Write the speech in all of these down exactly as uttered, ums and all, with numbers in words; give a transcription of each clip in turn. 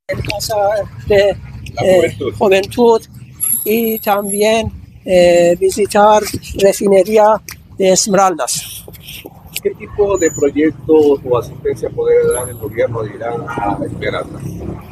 en casa de eh, juventud y también eh, visitar refinería de Esmeraldas. ¿Qué tipo de proyectos o asistencia puede dar el gobierno de Irán a Esmeraldas?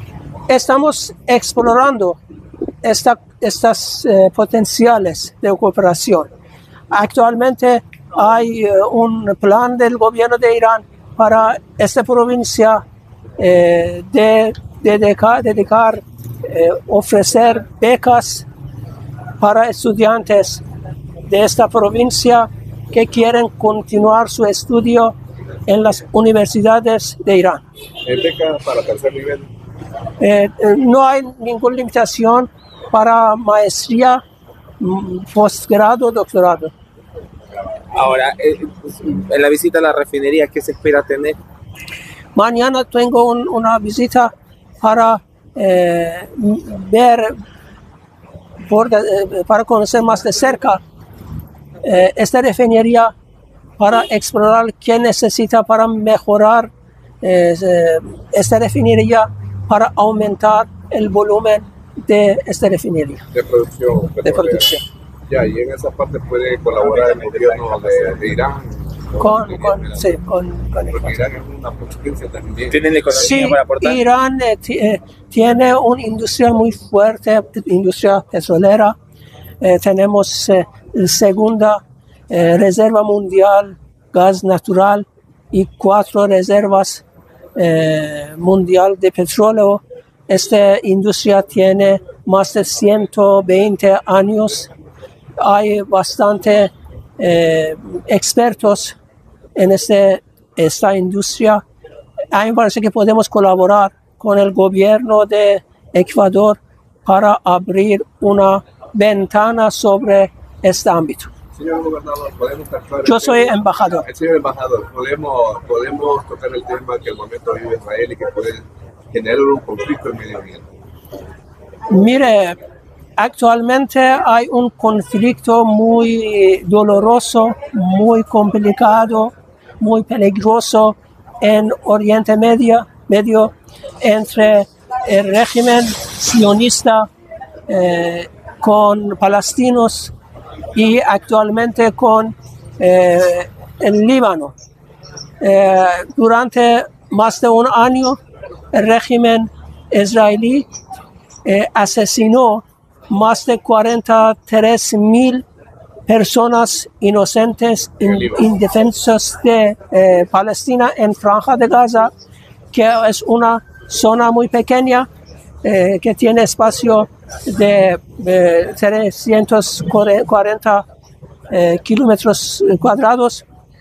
Estamos explorando esta, estas eh, potenciales de cooperación. Actualmente hay eh, un plan del gobierno de Irán para esta provincia eh, de, de dedicar, dedicar eh, ofrecer becas para estudiantes de esta provincia que quieren continuar su estudio en las universidades de Irán. ¿Es beca para tercer nivel? Eh, no hay ninguna limitación para maestría, posgrado, doctorado. Ahora, eh, en la visita a la refinería, ¿qué se espera tener? Mañana tengo un, una visita para eh, ver, por, eh, para conocer más de cerca eh, esta refinería, para explorar qué necesita para mejorar eh, esta refinería, para aumentar el volumen de esta refinería. De producción. De producción. Ya, y en esa parte puede colaborar el gobierno de, de Irán. Con, con, sí, con, con Porque Irán es una potencia también. ¿Tienen economía sí, para aportar? Irán eh, eh, tiene una industria muy fuerte, industria petrolera. Eh, tenemos eh, la segunda eh, reserva mundial, gas natural, y cuatro reservas eh, mundial de petróleo. Esta industria tiene más de ciento veinte años. Hay bastante eh, expertos en este, esta industria. A mí me parece que podemos colaborar con el gobierno de Ecuador para abrir una ventana sobre este ámbito. Señor gobernador, podemos tratar Yo soy tema? embajador. El señor embajador, podemos, podemos tocar el tema que el momento vive Israel y que puede generar un conflicto en Medio Oriente. Mire, actualmente hay un conflicto muy doloroso, muy complicado, muy peligroso en Oriente Medio, Medio entre el régimen sionista eh, con palestinos y actualmente con eh, el Líbano. Eh, durante más de un año, el régimen israelí eh, asesinó más de cuarenta y tres mil personas inocentes, in, indefensas de eh, Palestina en Franja de Gaza, que es una zona muy pequeña eh, que tiene espacio de, de trescientos cuarenta eh, kilómetros cuadrados,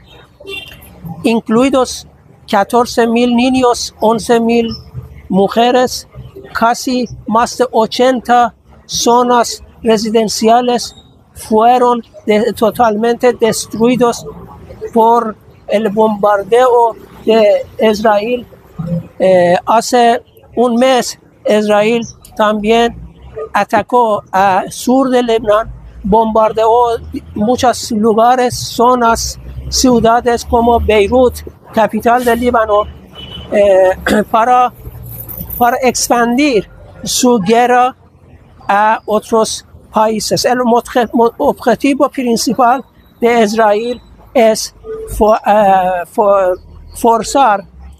incluidos catorce mil niños, once mil mujeres, casi más de ochenta zonas residenciales fueron de, totalmente destruidos por el bombardeo de Israel. Eh, hace un mes Israel también atacó al sur de Líbano, bombardeó muchos lugares, zonas, ciudades como Beirut, capital del Líbano, eh, para, para expandir su guerra a otros países. El objetivo principal de Israel es for, uh, for, forzar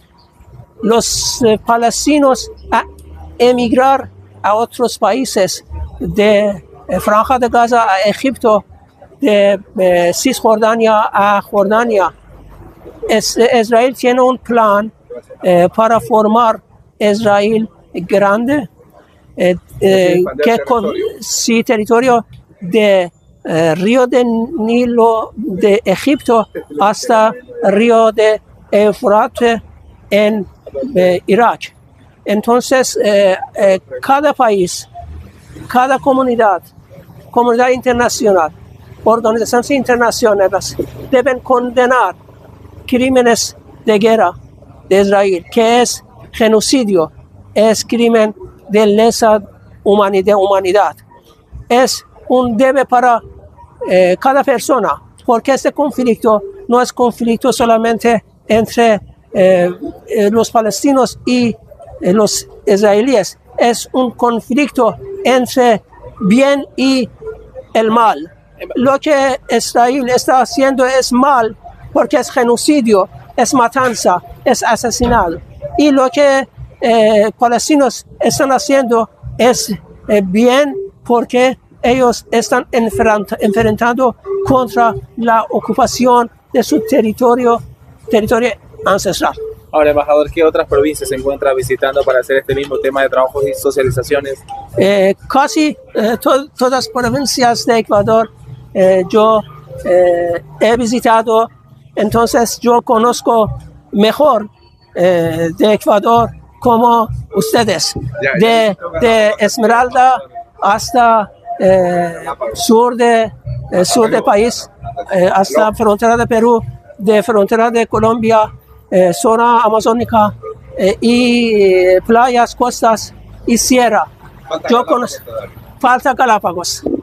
los uh, palestinos a emigrar a otros países, de eh, Franja de Gaza a Egipto, de eh, Cisjordania a Jordania. Es, Israel tiene un plan eh, para formar Israel grande, Eh, eh, que con sí, territorio de eh, Río de Nilo de Egipto hasta Río de Éufrates en eh, Irak. Entonces, eh, eh, cada país, cada comunidad, comunidad internacional, organizaciones internacionales deben condenar crímenes de guerra de Israel, que es genocidio, es crimen de lesa humanidad, humanidad. Es un deber para eh, cada persona, porque este conflicto no es conflicto solamente entre eh, eh, los palestinos y eh, los israelíes es un conflicto entre bien y el mal. Lo que Israel está haciendo es mal porque es genocidio, es matanza, es asesinado. Y lo que eh, palestinos están haciendo es eh, bien porque ellos están enfrentando contra la ocupación de su territorio, territorio ancestral. Ahora, embajador, ¿qué otras provincias se encuentra visitando para hacer este mismo tema de trabajos y socializaciones? Eh, casi eh, to todas las provincias de Ecuador eh, yo eh, he visitado, entonces yo conozco mejor eh, de Ecuador como ustedes, de, de Esmeralda hasta eh, sur de eh, sur del país, eh, hasta frontera de Perú, de frontera de Colombia, eh, zona amazónica eh, y playas, costas y sierra. Yo conozco, falta Galápagos.